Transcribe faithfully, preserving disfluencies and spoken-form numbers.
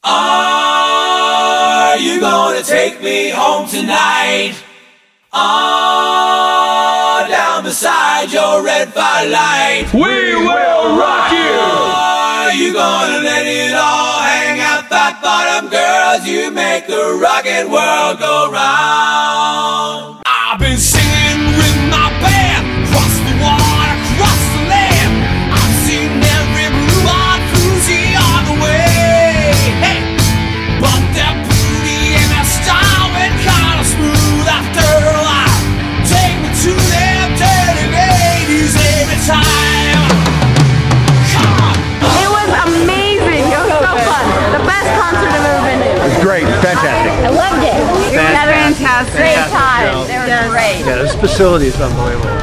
Are you gonna take me home tonight? Ah, down beside your red firelight. We will rock you! Are you gonna let it all hang out that bottom, girls? You make the rockin' world go round. I've been singing with my band, across the water, across the land. I've seen every blue-eyed floozy on the way. Hey, but they're pretty and their style and kind of smooth after a while. Take me to them dirty ladies every time. Come on. It was amazing. It was so fun. The best concert I've ever been to. It was great, fantastic. I loved it. It was a fantastic. Great time. They were great. Yeah, this facility is unbelievable.